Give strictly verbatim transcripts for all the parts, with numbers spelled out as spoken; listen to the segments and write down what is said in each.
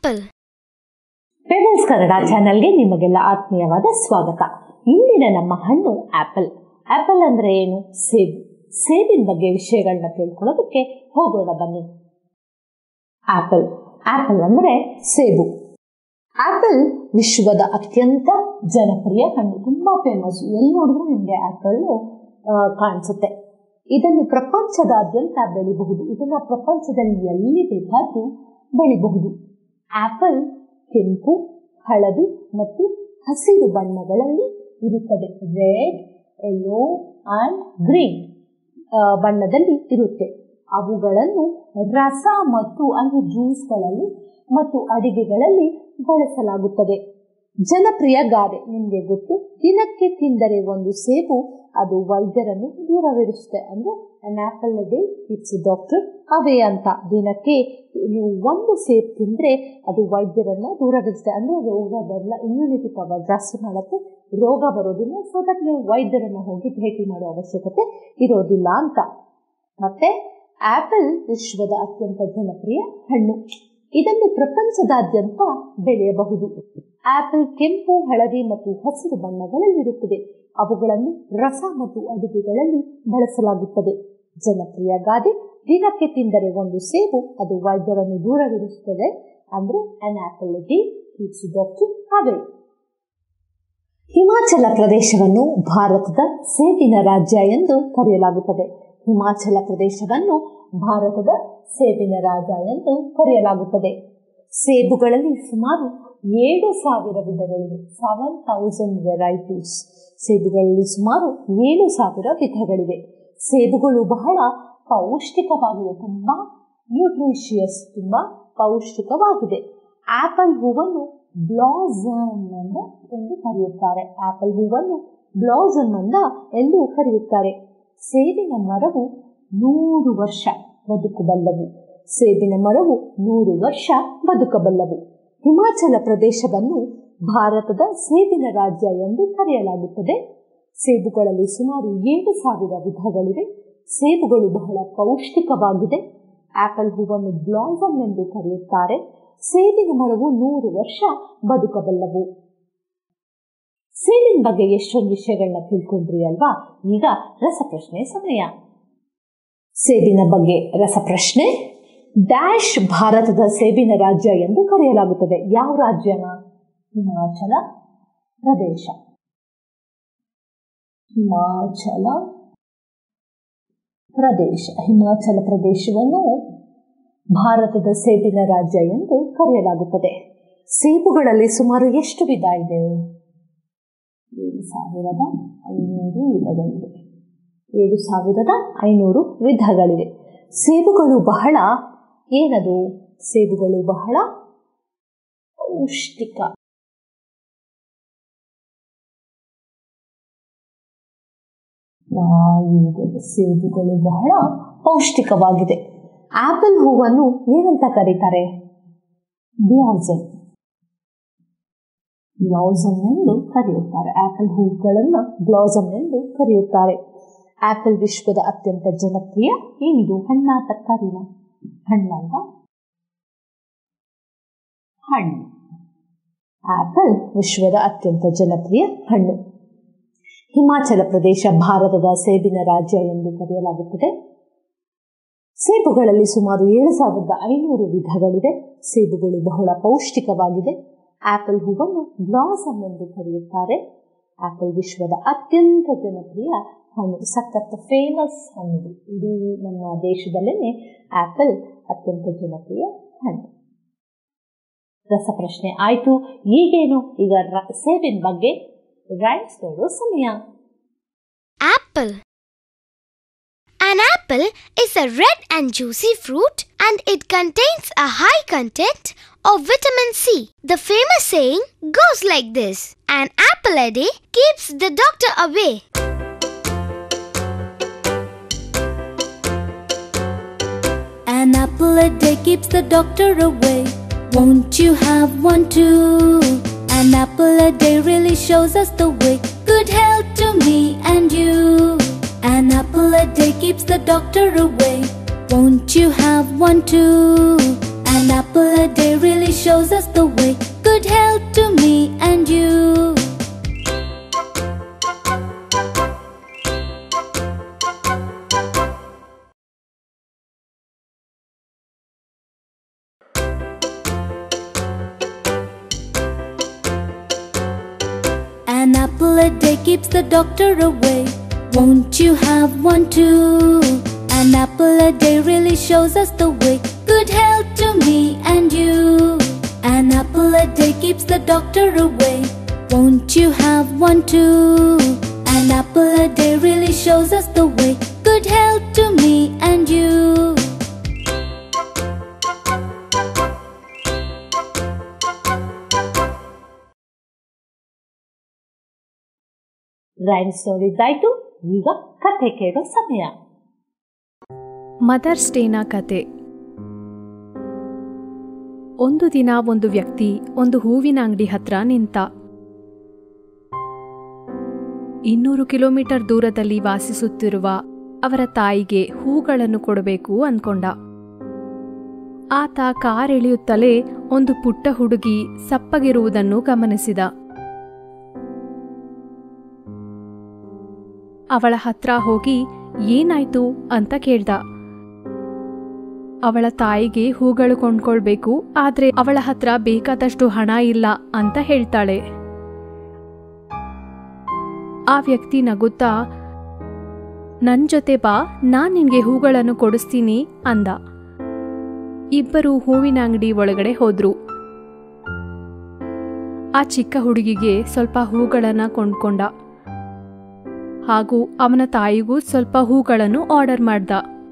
apple. Pebbles Kannada ಚಾನೆಲ್ಗೆ ನಿಮಗೆಲ್ಲ ಆತ್ಮೀಯವಾದ ಸ್ವಾಗತ. ಇಂದಿನ ನಮ್ಮ ಹಣ್ಣು ಆಪಲ್. ಆಪಲ್ ಅಂದ್ರೆ ಏನು? ಸೇಬು. ಸೇಬಿನ ಬಗ್ಗೆ ವಿಷಯಗಳನ್ನ ತಿಳ್ಕೊಳ್ಳೋದಕ್ಕೆ ಹೋಗೋಣ ಬನ್ನಿ. ಆಪಲ್ ಆಪಲ್ ಅಂದ್ರೆ ಸೇಬು. ಆಪಲ್ ವಿಶ್ವದ ಅತ್ಯಂತ ಜನಪ್ರಿಯ ಹಣ್ಣು, ತುಂಬಾ ಫೇಮಸ್. ಎಲ್ಲಿ ನೋಡಿದ್ರು ನಿಮಗೆ ಆಪಲ್ ಕಾಣಿಸುತ್ತೆ. ಇದನ್ನು ಪ್ರಪಂಚದಾದ್ಯಂತ ಬೆಳಿಬಹುದು. ಇದನ್ನ ಪ್ರಪಂಚದಲ್ಲಿ ಎಲ್ಲಿ ಬೇಕಾದ್ರೂ ಬೆಳಿಬಹುದು. ಆಪಲ್ ಕೆಂಪು, ಹಳದಿ ಮತ್ತು ಹಸಿರು ಬಣ್ಣಗಳಲ್ಲಿ ಇರುತ್ತದೆ. ರೆಡ್, ಯೆಲ್ಲೋ ಅಂಡ್ ಗ್ರೀನ್ ಬಣ್ಣದಲ್ಲಿ ಇರುತ್ತೆ. ಅವುಗಳನ್ನು ರಸ ಮತ್ತು ಅಂದ್ರೆ ಜ್ಯೂಸ್ಗಳಲ್ಲಿ ಮತ್ತು ಅಡಿಗೆಗಳಲ್ಲಿ ಬಳಸಲಾಗುತ್ತದೆ. ಜನಪ್ರಿಯ ಗಾದೆ ನಿಮಗೆ ಗೊತ್ತು, ದಿನಕ್ಕೆ ತಿಂದರೆ ಒಂದು ಸೇಬು ಅದು ವೈದ್ಯರನ್ನು ದೂರವಿರಿಸುತ್ತೆ. ಅಂದ್ರೆ an apple a day keeps the doctor away ಅಂತ. ದಿನಕ್ಕೆ ನೀವು ಒಂದು ಸೇಬು ತಿಂದ್ರೆ ಅದು ವೈದ್ಯರನ್ನ ದೂರವಿರಿಸುತ್ತೆ. ಅಂದ್ರೆ ರೋಗದಲ್ಲ, ಇಮ್ಯುನಿಟಿ ಪವರ್ ಜಾಸ್ತಿ ಮಾಡುತ್ತೆ, ರೋಗ ಬರೋದಿಲ್ಲ. ಸೊ ದಟ್ ನೀವು ವೈದ್ಯರನ್ನ ಹೋಗಿ ಭೇಟಿ ಮಾಡೋ ಅವಶ್ಯಕತೆ ಇರೋದಿಲ್ಲ ಅಂತ. ಮತ್ತೆ ಆಪಲ್ ವಿಶ್ವದ ಅತ್ಯಂತ ಜನಪ್ರಿಯ ಹಣ್ಣು. ಇದನ್ನು ಪ್ರಪಂಚದಾದ್ಯಂತ ಬೆಳೆಯಬಹುದು. ಆಪಲ್ ಕೆಂಪು, ಹಳದಿ ಮತ್ತು ಹಸಿರು ಬಣ್ಣಗಳಲ್ಲಿರುತ್ತದೆ. ಅವುಗಳನ್ನು ರಸ ಮತ್ತು ಅಡುಗೆಗಳಲ್ಲಿ ಬಳಸಲಾಗುತ್ತದೆ. ಜನಪ್ರಿಯ ಗಾದೆ, ದಿನಕ್ಕೆ ತಿಂದರೆ ಒಂದು ಸೇಬು ಅದು ವೈದ್ಯರನ್ನು ದೂರವಿರಿಸುತ್ತದೆ. ಅಂದ್ರೆ an apple a day keeps the doctor away. ಹಿಮಾಚಲ ಪ್ರದೇಶವನ್ನು ಭಾರತದ ಸೇಬಿನ ರಾಜ್ಯ ಎಂದು ಕರೆಯಲಾಗುತ್ತದೆ. ಹಿಮಾಚಲ ಪ್ರದೇಶವನ್ನು ಭಾರತದ ಸೇಬಿನ ರಾಜ್ಯ ಎಂದು ಕರೆಯಲಾಗುತ್ತದೆ. ಸೇಬುಗಳಲ್ಲಿ ಸುಮಾರು ಏಳು ಸಾವಿರ ವಿಧಗಳಿವೆ. Seven thousand varieties. ಸೇಬುಗಳಲ್ಲಿ ಸುಮಾರು ಏಳು ಸಾವಿರ ವಿಧಗಳಿವೆ. ಸೇಬುಗಳು ಬಹಳ ಪೌಷ್ಟಿಕವಾಗಿದೆ, ತುಂಬಾ ನ್ಯೂಟ್ರಿಷಿಯಸ್, ತುಂಬಾ ಪೌಷ್ಟಿಕವಾಗಿದೆ. ಆಪಲ್ ಹೂವನ್ನು ಬ್ಲಾಸಮ್ ಅಂತ ಎಂದು ಕರೆಯುತ್ತಾರೆ. ಆಪಲ್ ಹೂವನ್ನು ಬ್ಲಾಸಮ್ ಅಂತ ಎಂದು ಕರೆಯುತ್ತಾರೆ. ಸೇಬಿನ ಮರವು ನೂರು ವರ್ಷ ಬದುಕಬಲ್ಲವು. ಸೇಬಿನ ಮರವು ನೂರು ವರ್ಷ ಬದುಕಬಲ್ಲವು. ಹಿಮಾಚಲ ಪ್ರದೇಶವನ್ನು ಭಾರತದ ಸೇಬಿನ ರಾಜ್ಯ ಎಂದು ಕರೆಯಲಾಗುತ್ತದೆ. ಸೇಬುಗಳಲ್ಲಿ ಸುಮಾರು ಏಳು ಸಾವಿರ ವಿಧಗಳಿವೆ. ಸೇಬುಗಳು ಬಹಳ ಪೌಷ್ಟಿಕವಾಗಿದೆ. ಆಪಲ್ ಹೂವನ್ನು ಬ್ಲಾಸಮ್ ಎಂದು ಕರೆಯುತ್ತಾರೆ. ಸೇಬಿನ ಮರವು ನೂರು ವರ್ಷ ಬದುಕಬಲ್ಲವು. ಸೇಬಿನ ಬಗ್ಗೆ ಎಷ್ಟೊಂದು ವಿಷಯಗಳನ್ನ ತಿಳ್ಕೊಂಡ್ರಿ ಅಲ್ವಾ? ಈಗ ರಸಪ್ರಶ್ನೆ ಸಮಯ. ಸೇಬಿನ ಬಗ್ಗೆ ರಸಪ್ರಶ್ನೆ. ಡ್ಯಾಶ್ ಭಾರತದ ಸೇಬಿನ ರಾಜ್ಯ ಎಂದು ಕರೆಯಲಾಗುತ್ತದೆ. ಯಾವ ರಾಜ್ಯನ? ಹಿಮಾಚಲ ಪ್ರದೇಶ. ಹಿಮಾಚಲ ಪ್ರದೇಶ ಹಿಮಾಚಲ ಪ್ರದೇಶವನ್ನು ಭಾರತದ ಸೇಬಿನ ರಾಜ್ಯ ಎಂದು ಕರೆಯಲಾಗುತ್ತದೆ. ಸೇಬುಗಳಲ್ಲಿ ಸುಮಾರು ಎಷ್ಟು ವಿಧ ಇದೆ? ಏಳು ಸಾವಿರದ ಐನೂರು ವಿಧಗಳಿವೆ. ಏಳು ಸಾವಿರದ ಐನೂರು ವಿಧಗಳಿವೆ. ಸೇಬುಗಳು ಬಹಳ ಏನದು? ಸೇಬುಗಳು ಬಹಳ ಪೌಷ್ಟಿಕ. ಸೇಬುಗಳು ಬಹಳ ಪೌಷ್ಟಿಕವಾಗಿದೆ. ಆಪಲ್ ಹೂವನ್ನು ಏನಂತ ಕರೀತಾರೆ? ಬ್ಲಾಸಮ್. ಬ್ಲಾಸಮ್ ಎಂದು ಕರೆಯುತ್ತಾರೆ. ಆಪಲ್ ಹೂಗಳನ್ನು ಬ್ಲಾಸಮ್ ಎಂದು ಕರೆಯುತ್ತಾರೆ. ಆಪಲ್ ವಿಶ್ವದ ಅತ್ಯಂತ ಜನಪ್ರಿಯ ಏನಿದು? ಹಣ್ಣ, ತರಕಾರಿನ? ಹಣ್ಣಲ್ಲ, ಹಣ್ಣು. ಆಪಲ್ ವಿಶ್ವದ ಅತ್ಯಂತ ಜನಪ್ರಿಯ ಹಣ್ಣು. ಹಿಮಾಚಲ ಪ್ರದೇಶ ಭಾರತದ ಸೇಬಿನ ರಾಜ್ಯ ಎಂದು ಕರೆಯಲಾಗುತ್ತದೆ. ಸೇಬುಗಳಲ್ಲಿ ಸುಮಾರು ಏಳು ಸಾವಿರದ ಐನೂರು ವಿಧಗಳಿವೆ. ಸೇಬುಗಳು ಬಹಳ ಪೌಷ್ಟಿಕವಾಗಿದೆ. ಆಪಲ್ ಹೂವನ್ನು ಬ್ಲಾಸಮ್ ಎಂದು ಕರೆಯುತ್ತಾರೆ. ಆಪಲ್ ವಿಶ್ವದ ಅತ್ಯಂತ ಜನಪ್ರಿಯ ಹಣ್ಣು. ಸಖತ್ ಫೇಮಸ್ ಹಣ್ಣು. ಇಡೀ ನಮ್ಮ ದೇಶದಲ್ಲೇ ಆಪಲ್ ಅತ್ಯಂತ ಜನಪ್ರಿಯ ಹಣ್ಣು. ರಸಪ್ರಶ್ನೆ ಆಯ್ತು. ಈಗೇನು? ಈಗ ಸೇಬಿನ ಬಗ್ಗೆ ರೈಮ್ಸ್ ನೋಡೋ ಸಮಯ. Apple. An apple is a red and juicy fruit and it contains a high content of vitamin C. The famous saying goes like this: an apple a day keeps the doctor away. An apple a day keeps the doctor away. Won't you have one too? An apple a day really shows us the way. Good health to me and you. An apple a day keeps the doctor away. Won't you have one too? An apple a day really shows shows us the way. Good health to me and you. An apple a day keeps the doctor away. Won't you have one too? An apple a day really shows us the way. Good health to me and you. An apple a day keeps the doctor away. Won't you have one too? An apple a day really shows us the way. Good health to me and you. Rhymes ನೋಡಿದ್ದಾಯ್ತು. ಈಗ ಕಥೆ ಕೇಳೋ ಸಮಯ. Mother's ಡೇನ ಕತೆ. ಒಂದು ದಿನ ಒಂದು ವ್ಯಕ್ತಿ ಒಂದು ಹೂವಿನ ಅಂಗಡಿ ಹತ್ರ ನಿಂತ. ಇನ್ನೂರು ಕಿಲೋಮೀಟರ್ ದೂರದಲ್ಲಿ ವಾಸಿಸುತ್ತಿರುವ ಅವರ ತಾಯಿಗೆ ಹೂಗಳನ್ನು ಕೊಡಬೇಕು ಅನ್ಕೊಂಡ. ಆತ ಕಾರೆಳೆಯುತ್ತಲೇ ಒಂದು ಪುಟ್ಟ ಹುಡುಗಿ ಸಪ್ಪಗಿರುವುದನ್ನು ಗಮನಿಸಿದ. ಅವಳ ಹತ್ರ ಹೋಗಿ ಏನಾಯ್ತು ಅಂತ ಕೇಳ್ದ. ಅವಳ ತಾಯಿಗೆ ಹೂಗಳು ಕೊಂಡ್ಕೊಳ್ಬೇಕು, ಆದ್ರೆ ಅವಳ ಹತ್ರ ಬೇಕಾದಷ್ಟು ಹಣ ಇಲ್ಲ ಅಂತ ಹೇಳ್ತಾಳೆ. ಆ ವ್ಯಕ್ತಿ ನಗುತ್ತಾ, ನನ್ ಜೊತೆ ಬಾ, ನಾನ್ ನಿನ್ಗೆ ಹೂಗಳನ್ನು ಕೊಡಿಸ್ತೀನಿ ಅಂದ. ಇಬ್ಬರು ಹೂವಿನ ಅಂಗಡಿ ಒಳಗಡೆ ಹೋದ್ರು. ಆ ಚಿಕ್ಕ ಹುಡುಗಿಗೆ ಸ್ವಲ್ಪ ಹೂಗಳನ್ನ ಕೊಂಡ್ಕೊಂಡ ಹಾಗೂ ಅವನ ತಾಯಿಗೂ ಸ್ವಲ್ಪ ಹೂಗಳನ್ನು ಆರ್ಡರ್ ಮಾಡ್ದ.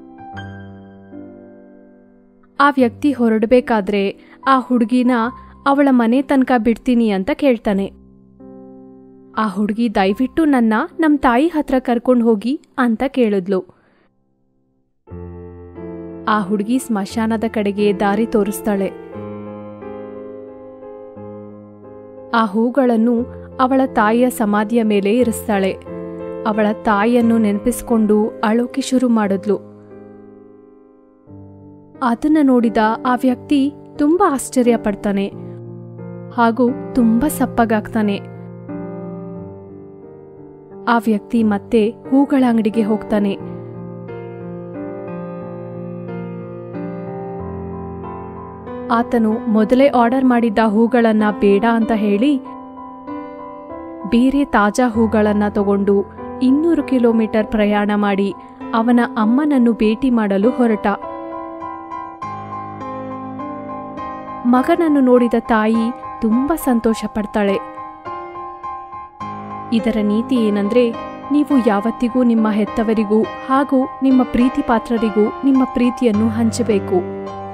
ಆ ವ್ಯಕ್ತಿ ಹೊರಡಬೇಕಾದ್ರೆ ಆ ಹುಡುಗಿನ ಅವಳ ಮನೆ ತನಕ ಬಿಡ್ತೀನಿ ಅಂತ ಕೇಳ್ತಾನೆ. ಆ ಹುಡುಗಿ ದಯವಿಟ್ಟು ನನ್ನ ನಮ್ ತಾಯಿ ಹತ್ರ ಕರ್ಕೊಂಡು ಹೋಗಿ ಅಂತ ಕೇಳಿದ್ಲು. ಆ ಹುಡುಗಿ ಸ್ಮಶಾನದ ಕಡೆಗೆ ದಾರಿ ತೋರಿಸ್ತಾಳೆ. ಆ ಹೂಗಳನ್ನು ಅವಳ ತಾಯಿಯ ಸಮಾಧಿಯ ಮೇಲೆ ಇರಿಸ್ತಾಳೆ. ಅವಳ ತಾಯಿಯನ್ನು ನೆನಪಿಸಿಕೊಂಡು ಅಳೋಕೆ ಶುರು ಮಾಡಿದ್ಲು. ಅದನ್ನ ನೋಡಿದ ಆ ವ್ಯಕ್ತಿ ತುಂಬಾ ಆಶ್ಚರ್ಯ ಪಡ್ತಾನೆ ಹಾಗೂ ತುಂಬಾ ಸಪ್ಪಗಾಗ್ತಾನೆ. ಆ ವ್ಯಕ್ತಿ ಮತ್ತೆ ಹೂಗಳ ಅಂಗಡಿಗೆ ಹೋಗ್ತಾನೆ. ಆತನು ಮೊದಲೇ ಆರ್ಡರ್ ಮಾಡಿದ್ದ ಹೂಗಳನ್ನ ಬೇಡ ಅಂತ ಹೇಳಿ ಬೇರೆ ತಾಜಾ ಹೂಗಳನ್ನ ತಗೊಂಡು ಇನ್ನೂರು ಕಿಲೋಮೀಟರ್ ಪ್ರಯಾಣ ಮಾಡಿ ಅವನ ಅಮ್ಮನನ್ನು ಭೇಟಿ ಮಾಡಲು ಹೊರಟ. ಮಗನನ್ನು ನೋಡಿದ ತಾಯಿ ತುಂಬಾ ಸಂತೋಷ ಪಡ್ತಾಳೆ. ಇದರ ನೀತಿ ಏನಂದ್ರೆ, ನೀವು ಯಾವತ್ತಿಗೂ ನಿಮ್ಮ ಹೆತ್ತವರಿಗೂ ಹಾಗೂ ನಿಮ್ಮ ಪ್ರೀತಿ ಪಾತ್ರರಿಗೂ ನಿಮ್ಮ ಪ್ರೀತಿಯನ್ನು ಹಂಚಬೇಕು.